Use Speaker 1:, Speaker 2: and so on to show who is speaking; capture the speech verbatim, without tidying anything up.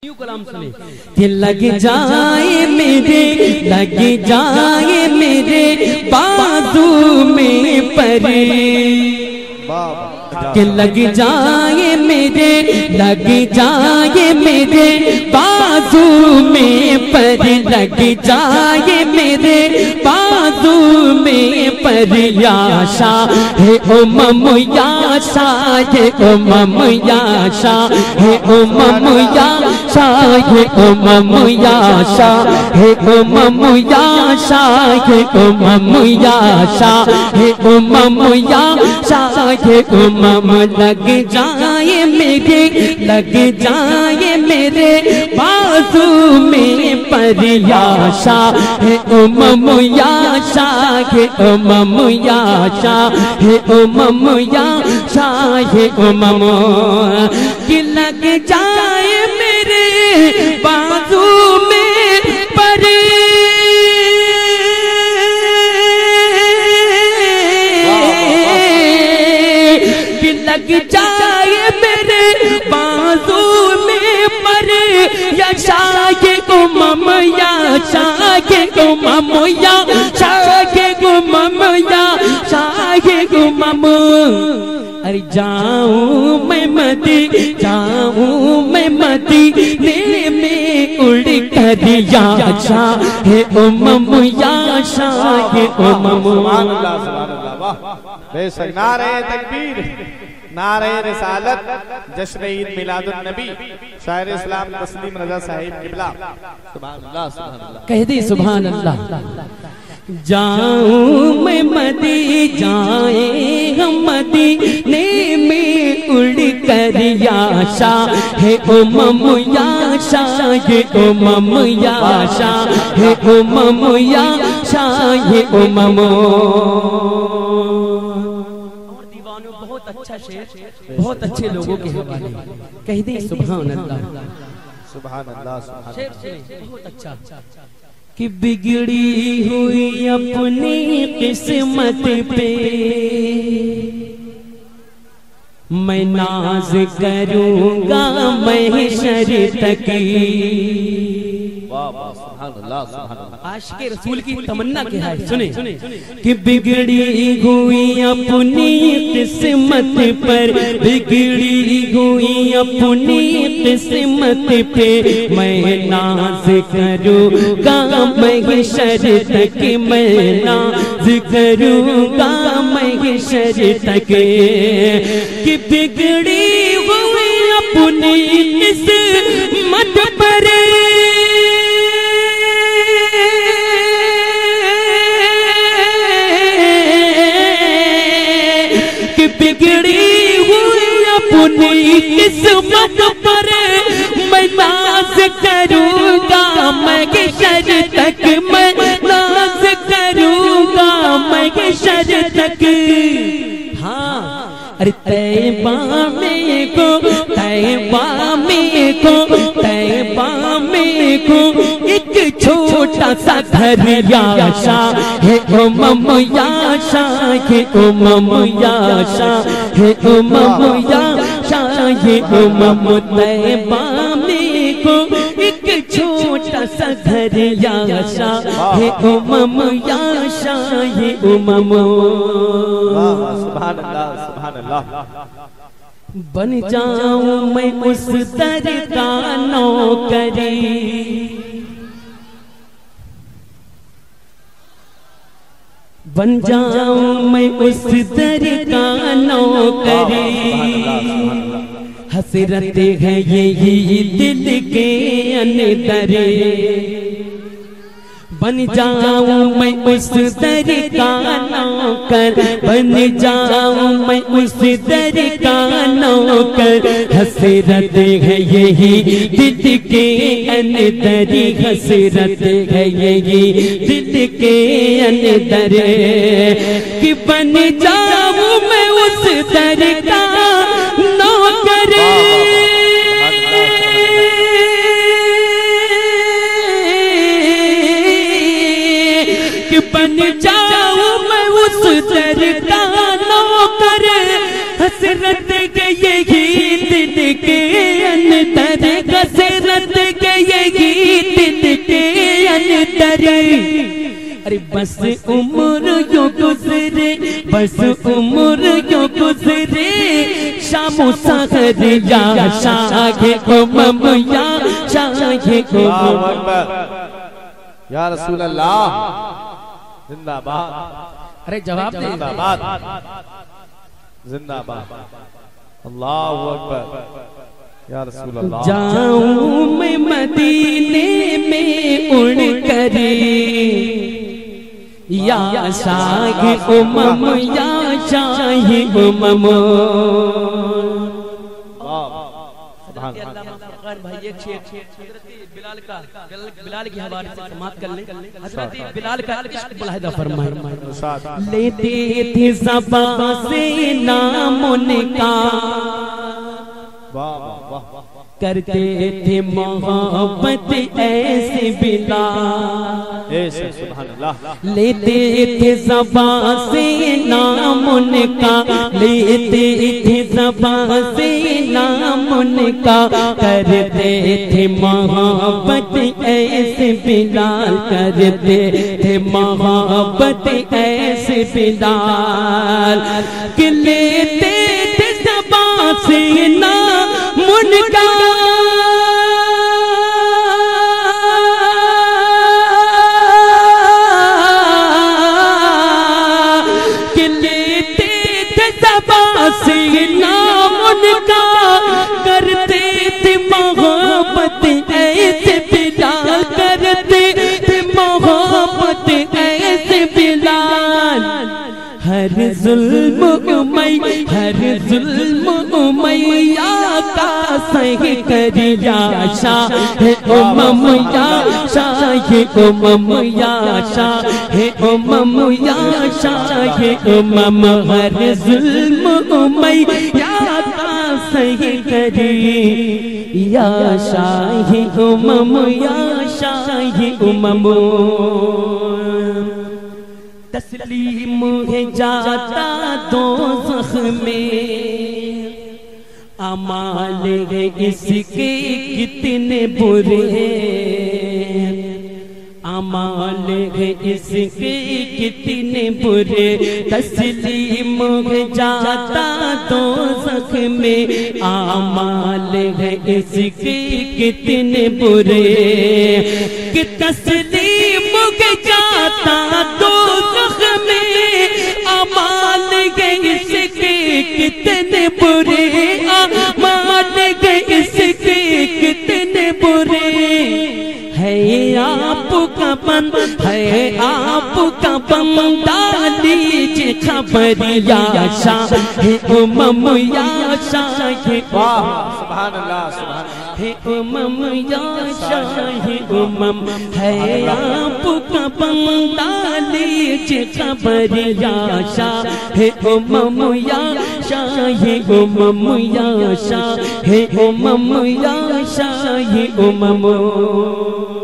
Speaker 1: कलाम सुने कि लग जाए मेरे लग जाए मेरे बाजू में परे, कि लग जाए मेरे लग जाए मेरे बाजू में पर, लग जाए मेरे बाजू में पर, याशा है उमम याशा है उमम याशा है उमम याशा है उमम याशा है उमम याशा है उमम याशा है उमम याशा है उमम। लग जाए मेरे लग जाए मेरे बाजू में पर, याशा है उमम याशा है उमम याशा है उमम याशा है उमम। कि लग जाए मेरे बाजू में पर, कि लग जाए मेरे बाजू में पर, याशा के उमम याशा के उमम याशा के उमम याशा के उमम। अरे जाऊं मैं मदी जाऊं मैं मदीने में उड़ कर, याशा है उमम याशा है उमम।
Speaker 2: बेशक नारे तकबीर नारे रिसालत जश्न ईद मिलादुन नबी शायर इस्लाम तस्लीम रजा साहिब किबला सुभान अल्लाह सुभान अल्लाह
Speaker 1: कह दे सुभान अल्लाह। जाऊं मैं मदी जाए हम मदीने में उड़ कर, याशा है उमम याशा है उमम याशा है उमम याशा है उमम। बहुत अच्छा शेर बहुत अच्छे लोगों के हवाले कह दे सुभान अल्लाह
Speaker 2: सुभान अल्लाह सुभान अल्लाह।
Speaker 1: बहुत अच्छा कि बिगड़ी हुई अपनी किस्मत पे मैं नाज करूंगा महशर तक। आशिक़े रसूल की तमन्ना क्या है सुने कि बिगड़ी हुई अपनी किस्मत पर, बिगड़ी हुई अपनी किस्मत पे मैं नाज करूंगा महशर तक, मैं नाज करूंगा महशर तक। कि बिगड़ी हुई अपनी किस्मत पर, बिगड़ी हुई अपनी किस्मत पर मैं नाज करूंगा महशर तक, मैं नाज करूंगा महशर तक। हाँ अरे तैबा में को तैबा में को तैबा में को एक छोटा सा घर, याशा है उमम याशा है उमम याशा है उमम याशा है उमम। तैबा में को एक छोटा सा घर, याशा है उमम याशा है उमम।
Speaker 2: सुभान अल्लाह सुभान अल्लाह।
Speaker 1: बन जाऊं मैं उस दर का नौकरी, बन जाऊं मैं उस दर का नौकरी। हसरत है यही दिल के अंदर, बन जाऊं मैं उस दर का नौकर, बन जाऊं मैं उस दर का नौकर। हसरत है यही दिल के अंदर, हसरत है यही दिल के अंदर। कि बन जाऊं मैं उस दर का नौकर, बन जाऊं मैं उस दर का नौकर। हसरत के यही दिल के अंदर, हसरत अरे बस उम्र यो गुजरे, बस उम्र यो गुजरे, शामो सहर या शाहे उमम या शाहे उमम।
Speaker 2: या रसूल अल्लाह जिंदाबाद।
Speaker 1: अरे जवाब दे।
Speaker 2: जिंदाबाद जिंदाबाद। अल्लाहु अकबर। या रसूल अल्लाह।
Speaker 1: जाऊं मैं मदीने में उड़ कर, या शाहे उमम या शाहे उमम। भाई एक शेर बिलाल का, बिलाल की हवाले से समाप्त कर लें। हज़रत बिलाल का इश्क मुलाहिदा फरमाए। लेते थे ज़बां से नाम उनका, करते थे मोहब्बत ऐसे बिलाल।
Speaker 2: सुभान अल्लाह।
Speaker 1: लेते थे ज़बां से नाम उनका, लेते थे ज़बां से नाम उनका, करते थे मोहब्बत ऐसे बिलाल, करते थे मोहब्बत ऐसे बिलाल। कि लेते थे ज़बां से नाम उनका, से नाम उनका, करते थे मोहब्बत ऐसे बिलाल, करते थे मोहब्बत ऐसे बिलाल। हर जुल्म उमई, हर जुल्म उमैया का सही करिया शाहे उमम या शाहे उमम या शाहे उमम या शाहे उमम। हर जुल्म उमैया का सही करिया शाहे उमम या शाहे उमम। तस्लीम है जाता दोज़ख में, अमाल है इसके कितने बुरे, अमाल है इसके कितने बुरे। तस्लीम है जाता दोज़ख में, अमाल है इसके कितने बुरे। कि तस्लीम है जाता दोज़ख में, अमाल है इसके कितने बुरे, अमाल है इसके कितने बुरे। है आपका बन, है आपका बंदा, लीजिए खबर या शाहे उमम या शाहे उमम।
Speaker 2: सुभान अल्लाह सुभान
Speaker 1: हे उमम या शाहे उमम। है आपका बंदा, लीजिए खबर या शाहे उमम या शाहे उमम या शाहे उमम या शाहे उमम।